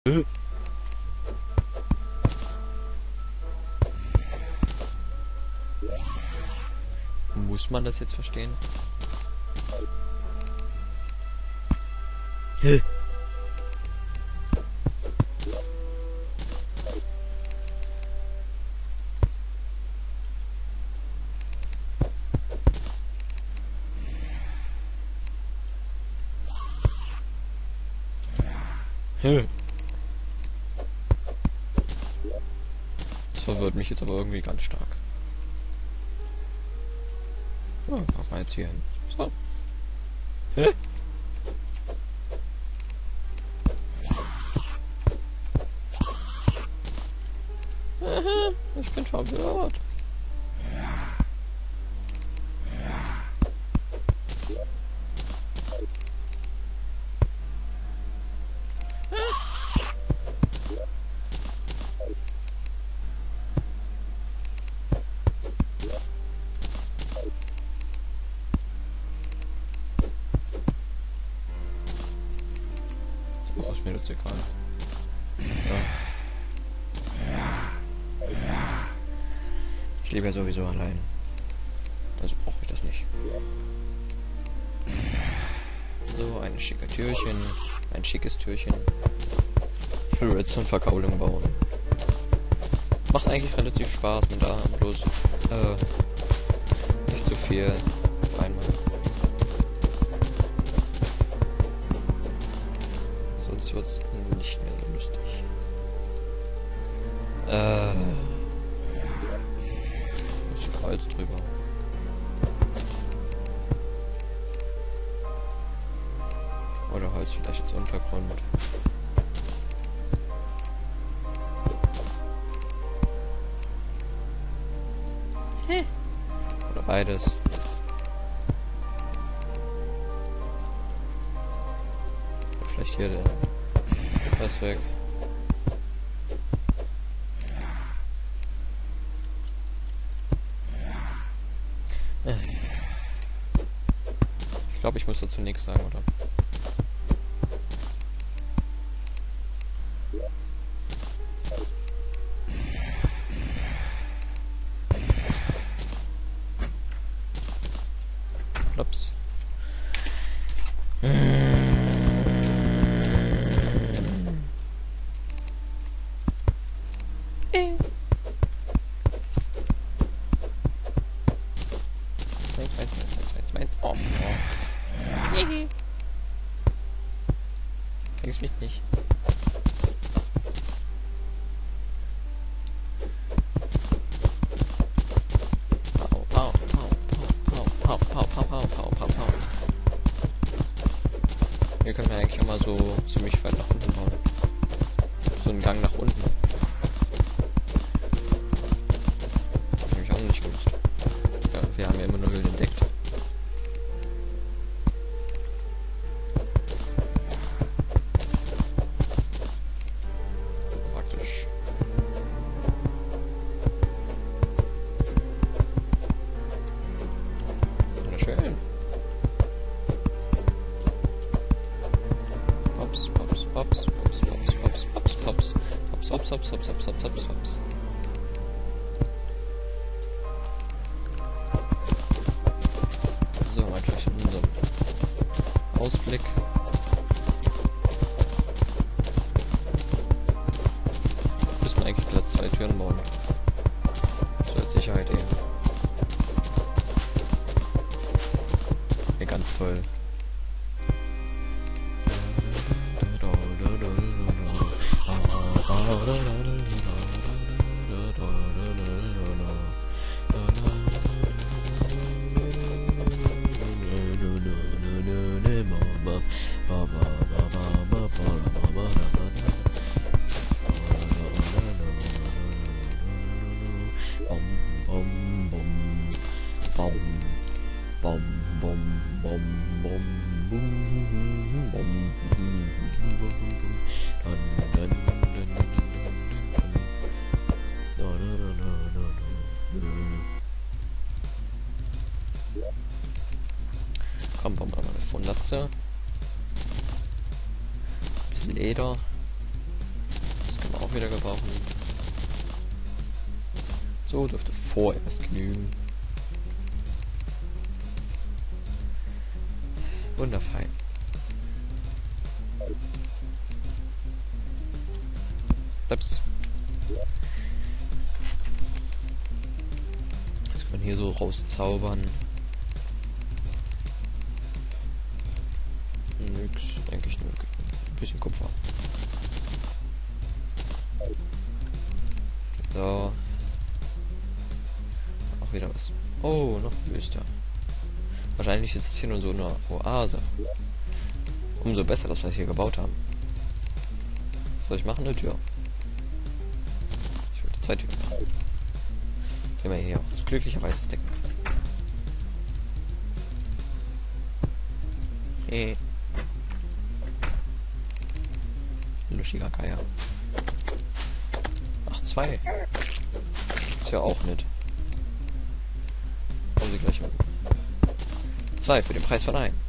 Muss man das jetzt verstehen? Das verwirrt mich jetzt aber irgendwie ganz stark. Ja, machen wir jetzt hier hin. So. Ich bin verwirrt. Oh, ist mir das egal. Ich lebe ja sowieso allein. Also brauche ich das nicht. So, ein schicke Türchen. Ein schickes Türchen. Ich will Redstone-Verkaulung bauen. Macht eigentlich relativ Spaß mit da, bloß nicht zu viel auf einmal. Sonst wird es nicht mehr so lustig. Ist Holz drüber. Oder Holz vielleicht als Untergrund. Oder beides. Oder vielleicht hier der. Das weg. Ich glaube, ich muss dazu nichts sagen, oder? Ups. Oh. Fängst mich nicht. Hier können wir eigentlich immer so ziemlich weit nach unten bauen. So einen Gang nach unten. Hab ich auch noch nicht gewusst. Ja, wir haben ja immer nur Höhlen entdeckt. Praktisch. Wunderschön. Pops, pops, pops, pops, pops, pops, pops, pops, pops, pops, pops, pops, pops, pops, pops, pops. So, einfach in unserem Ausblick. Müssen eigentlich glatt 2 Türen bauen. So als Sicherheit eben. Ja, ganz toll. auch wieder gebrauchen. So dürfte vorerst genügen. Wunderfein. Ups. Das kann man hier so rauszaubern. Nix, eigentlich nur ein bisschen Kupfer. So. Auch wieder was. Oh, noch Wüste. Wahrscheinlich ist es hier nur so eine Oase. Umso besser, dass wir es hier gebaut haben. Was soll ich machen? Eine Tür. Ich würde 2 Türen machen. Wenn man hier auch glücklicherweise decken kann. Hey. Luschiger Geier. Ach, 2. Ist ja auch nett. Kommen Sie gleich mit. 2 für den Preis von 1.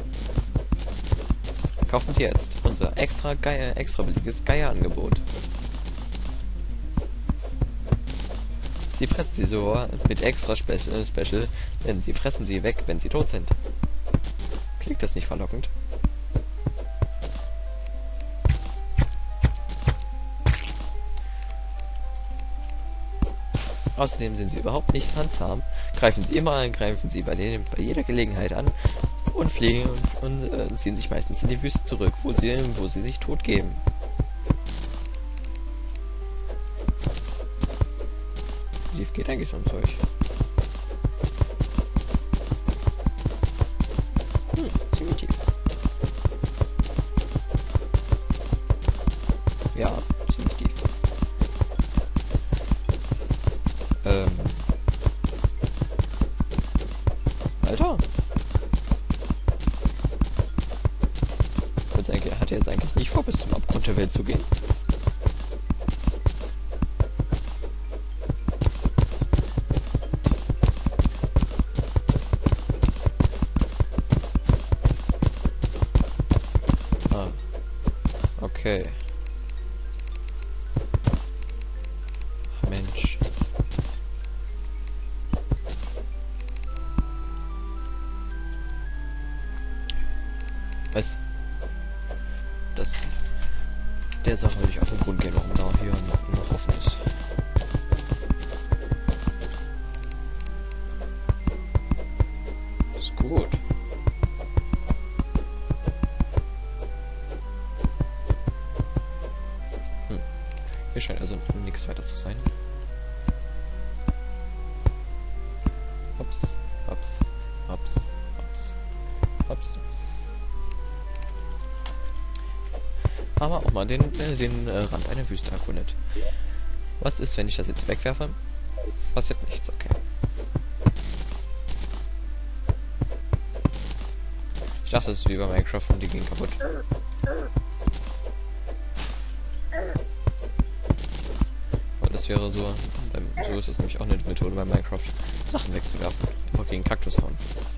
Kaufen Sie jetzt unser extra billiges Geier-Angebot. Sie fressen sie so mit extra Special, denn sie fressen sie weg, wenn sie tot sind. Klingt das nicht verlockend? Außerdem sind sie überhaupt nicht handzahm, greifen sie immer an, greifen sie bei jeder Gelegenheit an und fliegen und ziehen sich meistens in die Wüste zurück, wo sie sich tot geben. Wie tief geht eigentlich so ein Zeug? Ziemlich tief. Ja, ziemlich tief. Alter. Hat er jetzt eigentlich nicht vor, bis zum Abgrund der Welt zu gehen? Ah. Okay. Mensch. Was? Der Sache würde ich auf den Grund gehen, warum da hier noch offen ist. Ist gut. Hier scheint also nichts weiter zu sein. Hops, hops, hops, hops, hops. Aber auch mal den Rand einer Wüste erkundet. Was ist, wenn ich das jetzt wegwerfe? Passiert nichts, okay. Ich dachte, es ist wie bei Minecraft und die gehen kaputt. Weil das wäre so, so ist es nämlich auch eine Methode bei Minecraft, Sachen wegzuwerfen. Einfach gegen Kaktus hauen.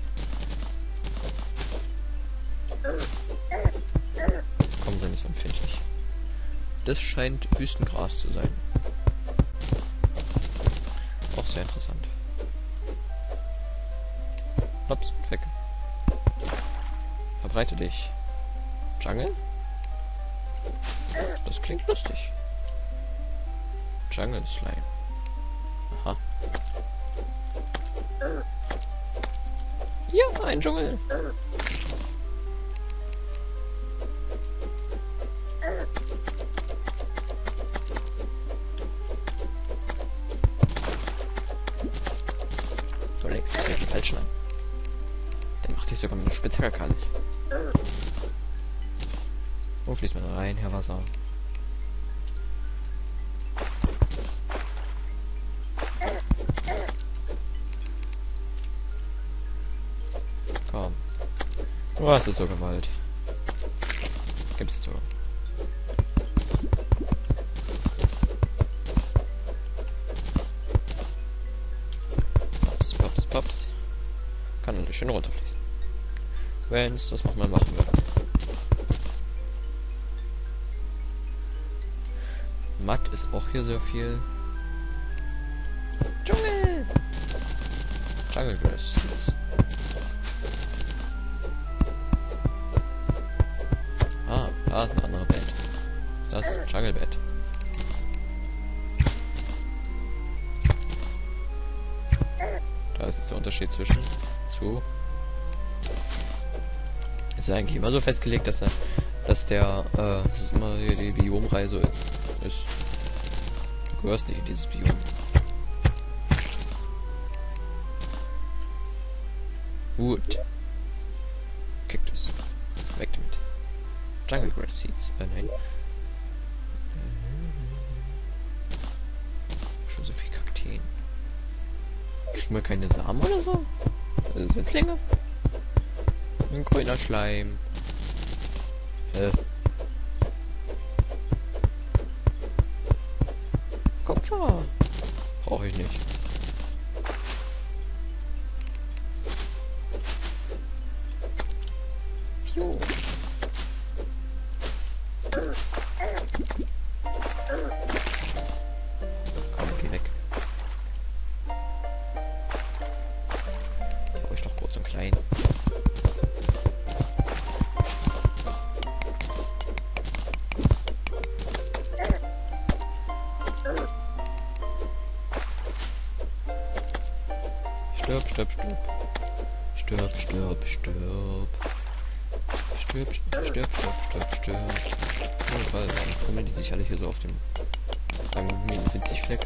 Sind nicht so empfindlich. Das scheint Wüstengras zu sein. Auch sehr interessant. Ups, weg. Verbreite dich. Jungle? Das klingt lustig. Jungle Slime. Aha. Ja, ein Dschungel. Du legst dich den falschen an. Der macht dich sogar mit einer Spitzhacke kalt. Wo fließt man rein, Herr Wasser? Komm. Du hast es so gewollt. Gib's zu. Pops, pops, pops. Kann natürlich schön runterfließen. Wenn es das nochmal machen würde. Matt ist auch hier sehr viel. Dschungel! Jungle Grass. Ah, da ist ein anderer Bett. Das ist Jungle Bett. Da ist jetzt der Unterschied zwischen ist ja eigentlich immer so festgelegt, dass der das ist immer hier die Biomreise ist. Du gehörst nicht in dieses Biom. Wood. Cactus. Weg damit. Jungle Grass Seeds. Nein. Schon so viel Kakteen. Kriegen wir keine Samen oder so? Setzlinge? Ein grüner Schleim. Kupfer. Brauche ich nicht. Jo. Komm, geh weg. Brauche ich doch groß und klein. Stirb, stirb, stirb. Stirb, stirb, stirb. Stirb, stirb, stirb, stirb, stirb. Oh, weil dann krümmeln die sich alle hier so auf dem langen winzig Fleck.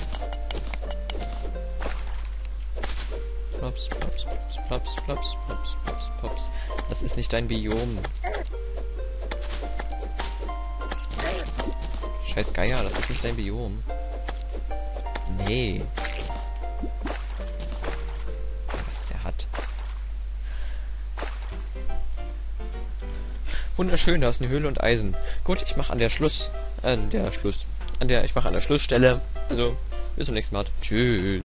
Plops, plops, plops, plops, plops, plops, plops, plops. Das ist nicht dein Biom. Scheiß Geier, das ist nicht dein Biom. Nee. Wunderschön, da ist eine Höhle und Eisen. Gut, ich mache ich mache an der Schlussstelle. Also, bis zum nächsten Mal. Tschüss.